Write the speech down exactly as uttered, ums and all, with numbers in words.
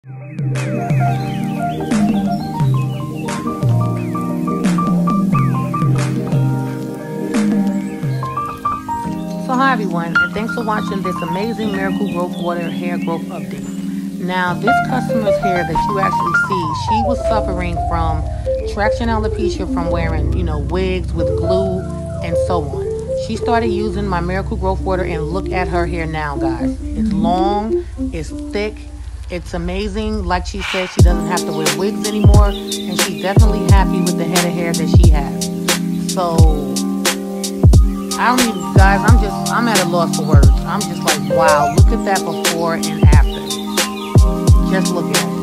So hi everyone, and thanks for watching this amazing Miracle Growth Water hair growth update. Now this customer's hair that you actually see, she was suffering from traction alopecia from wearing, you know, wigs with glue and so on. She started using my Miracle Growth Water and look at her hair now, guys. It's long, it's thick, it's amazing. Like she said, she doesn't have to wear wigs anymore, and she's definitely happy with the head of hair that she has. So I don't even, guys, I'm just, I'm at a loss for words. I'm just like, wow, look at that before and after. Just look at it.